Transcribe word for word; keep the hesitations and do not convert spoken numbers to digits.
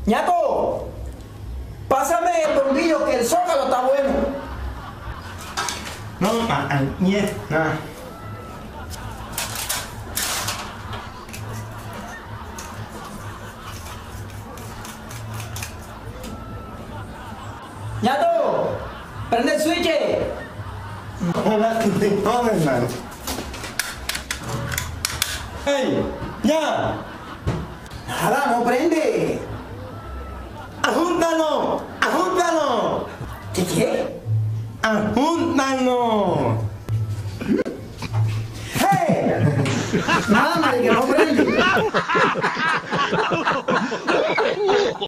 Ñato, pásame el bombillo que el zócalo está bueno. No, ah, ah, nie, nada. Ñato, prende el switch. Hola, no, hermano. ¡Ey! ¡Ya! Nada, no prende. ¡Ajúntalo! ¡Ajúntalo! ¿Qué qué? ¡Ajúntalo! ¡Hey! Nada, marica, no prende.